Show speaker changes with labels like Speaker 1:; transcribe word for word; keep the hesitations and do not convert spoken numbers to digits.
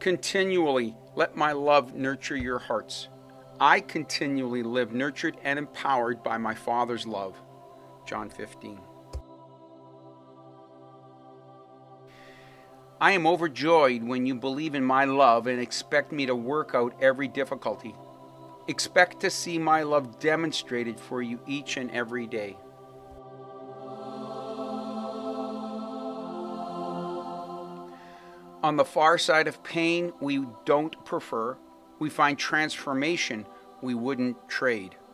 Speaker 1: Continually let my love nurture your hearts. I continually live nurtured and empowered by my Father's love. John fifteen. I am overjoyed when you believe in my love and expect me to work out every difficulty. Expect to see my love demonstrated for you each and every day. On the far side of pain we don't prefer, we find transformation we wouldn't trade.